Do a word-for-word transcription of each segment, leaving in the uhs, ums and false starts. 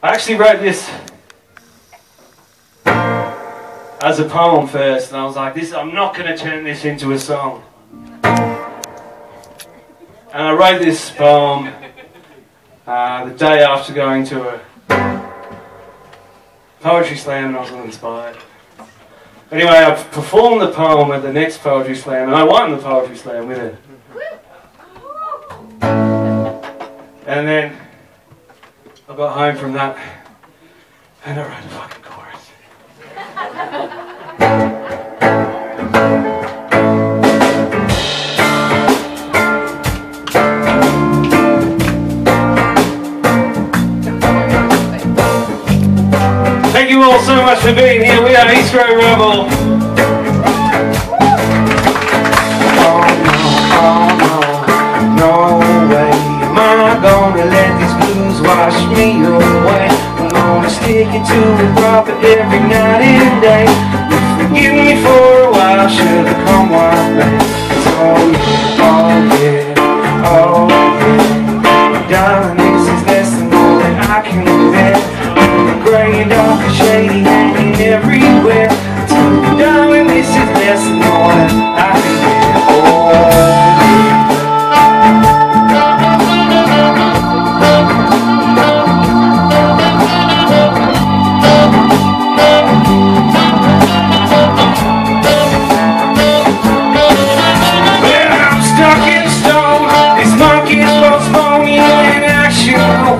I actually wrote this as a poem first, and I was like, "This, I'm not going to turn this into a song." And I wrote this poem uh, the day after going to a poetry slam, and I was inspired. Anyway, I performed the poem at the next poetry slam, and I won the poetry slam with it. And then I got home from that, and I wrote a fucking chorus. Thank you all so much for being here. We are East Row Rebel. Oh no, oh no, no way am I gonna let these blues wash me away. I'm gonna stick it to the prophet every night and day. You forgive me for a while, should've come one day. It's oh yeah, oh yeah, oh yeah. Darling, this is less than all that I can bear. Grey and dark and shady hanging everywhere. Tell me, darling, this is less than all that I can bear. Oh yeah. Well, I'm stuck in stone. These monkeys postpone me in action.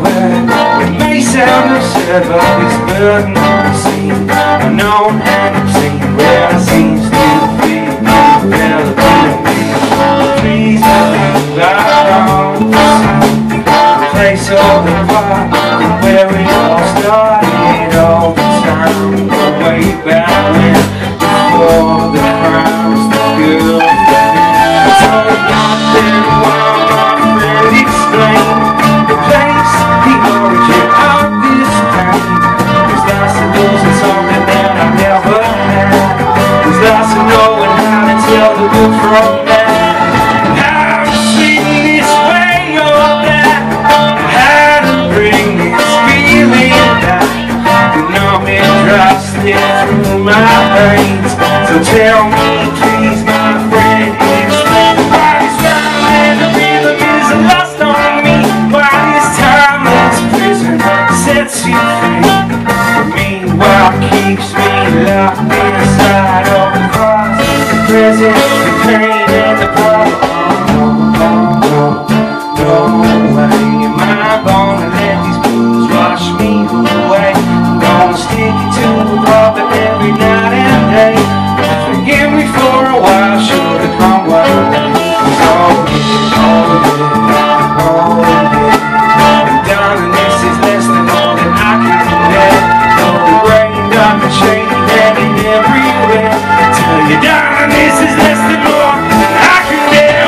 It may sound absurd, but this burden I've seen, unknown and obscene, where I seems to be developing me. Please believe I don't see the place of the part where it all started, all the time, way back when, before the crimes, the girls, the men. So then while my friend explained the place, the origin of this pain, there's lots of losing something that I never had. There's lots of knowing how to tell the good from bad. How to sing this way or that, how to bring this feeling back. The numbing drops through my veins. So tell me please, my friend, explain why this rhyme and the rhythm is lost on me. Why this timeless prison sets you free. Meanwhile keeps me locked inside of the past, the present, the pain and the problem. No, no, no, no way am I gonna let these blues wash me away. I'm gonna stick it to the prophet every night and day. Forgive me for a while, should've come one day. It's all good, all good, all good. And darling, this is less than all that I can bear. Though the gray and dark and shady hanging everywhere. Tell you, darling, this is less than all that I can bear.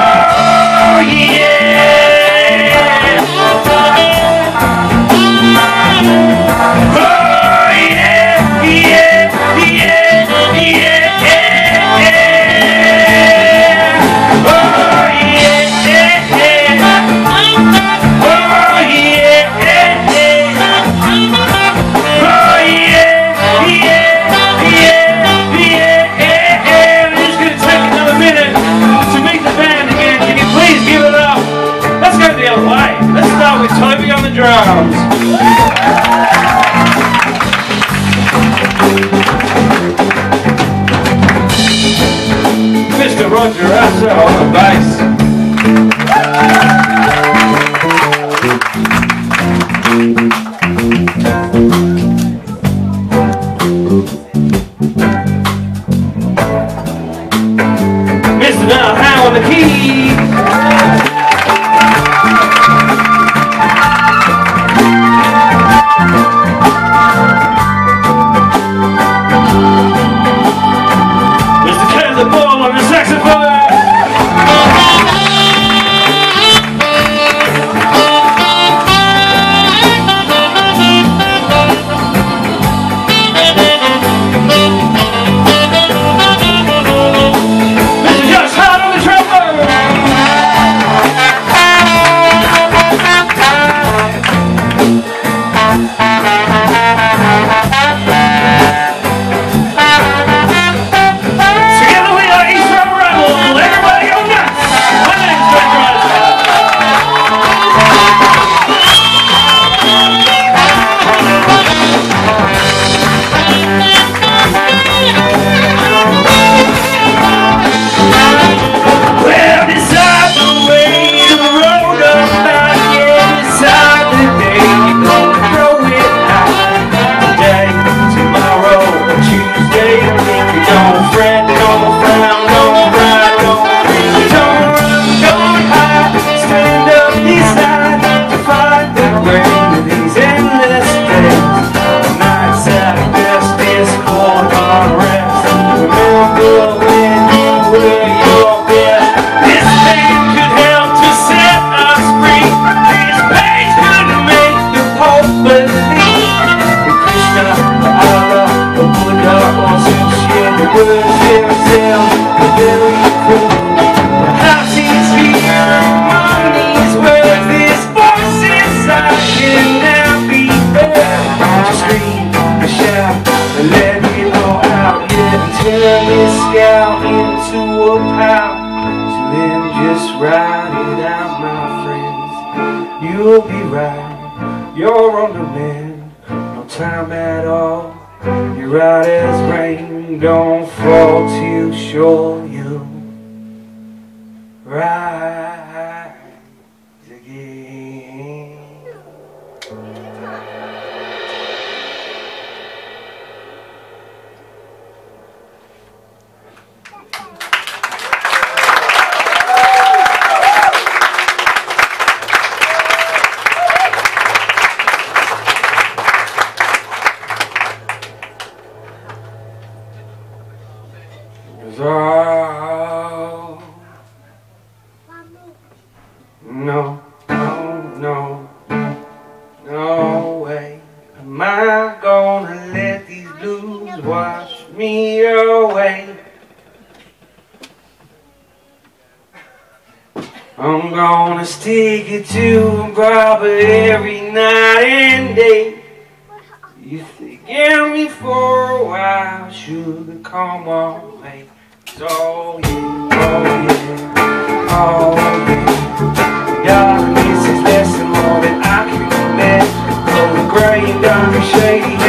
Oh yeah. Toby on the drums. Mister Roger Asser on the bass. Mister Now How on the keys. you're on the mend, no time at all. You're right as rain, don't fall too short. You rise again. Oh, no, no, no, no way am I gonna let these blues wash me away. I'm gonna stick it to Barbara every night and day. You forgive me for a while, sugar, come on, babe. Oh yeah, oh yeah, oh yeah. Darling, this is less and more than I can admit. Oh, the gray and dark and shady.